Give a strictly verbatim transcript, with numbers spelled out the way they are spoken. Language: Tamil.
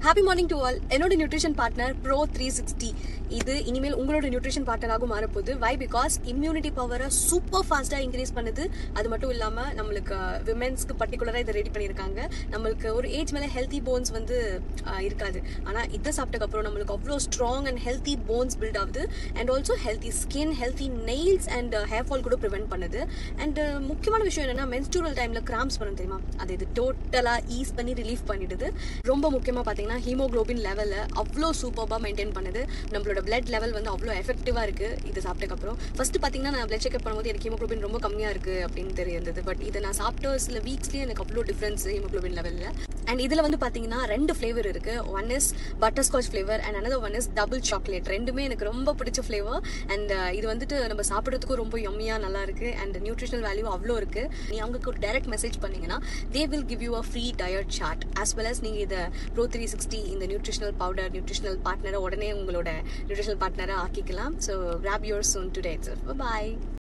Happy morning to all. என்னோட nutrition partner pro three sixty. இது இனிமேல் உங்களோட நியூட்ரிஷன் பார்ட்னராகவும் மாறப்போகுது. வை பிகாஸ் இம்யூனிட்டி பவரை சூப்பர் ஃபாஸ்ட்டாக இன்க்ரீஸ் பண்ணுது. அது மட்டும் இல்லாமல் நம்மளுக்கு விமென்ஸ்க்கு பர்டிகுலராக இதை ரெடி பண்ணியிருக்காங்க. நம்மளுக்கு ஒரு ஏஜ் மேலே ஹெல்த்தி போன்ஸ் வந்து இருக்காது. ஆனால் இதை சாப்பிட்டதுக்கப்புறம் நம்மளுக்கு அவ்வளோ strong and healthy bones build ஆகுது. And also healthy skin, healthy nails and hair fall கூட ப்ரிவென்ட் பண்ணுது. அண்ட் முக்கியமான விஷயம் என்னன்னா, மென்ஸ்ட்ரூரல் டைமில் கிராம்ஸ் வரும் தெரியுமா, அது இது டோட்டலாக ஈஸ் பண்ணி ரிலீஃப் பண்ணிடுது. ரொம்ப முக்கியமாக பார்த்தீங்கன்னா ஹீமோக்ளோபின் லெவலை அவ்வளோ சூப்பராக மெயின்டைன் பண்ணுது. நம்மளோட பிளட் லெவல் வந்து அவ்வளோ எஃபெக்டிவாக இருக்குது இது சாப்பிட்டதுக்கப்புறம். ஃபஸ்ட்டு பார்த்தீங்கன்னா நான் பிளட் செக்அப் பண்ணும்போது எனக்கு ஹீமோக்ளோபின் ரொம்ப கம்மியாக இருக்குது அப்படின்னு தெரியுது. பட் இதை நான் சாப்பிட்ட சில வீக்ஸ்லேயே எனக்கு அவ்வளோ டிஃப்ரென்ஸ் ஹீமோக்ளோபின் லெவலில். அண்ட் இதில் வந்து பார்த்தீங்கன்னா ரெண்டு ஃப்ளேவர் இருக்குது. One is butterscotch flavour and another one is double chocolate. ரெண்டுமே எனக்கு ரொம்ப பிடிச்ச ஃப்ளேவர். அண்ட் இது வந்துட்டு நம்ம சாப்பிட்றதுக்கும் ரொம்ப யம்மியாக நல்லா இருக்குது. அண்ட் நியூட்ரிஷனல் வேல்யூ அவ்வளோ இருக்குது. நீ அவங்களுக்கு ஒரு டைரக்ட் மெசேஜ் பண்ணீங்கன்னா they will give you a free diet chart. As well as நீங்கள் இதை ப்ரோ த்ரீ சிக்ஸ்டி இந்த நியூட்ரிஷனல் பவுடர் நியூட்ரிஷனல் பார்ட்னரை உடனே உங்களோட நியூட்ரிஷனல் பார்ட்னரை ஆக்கிக்கலாம். So grab your soon today. Bye bye.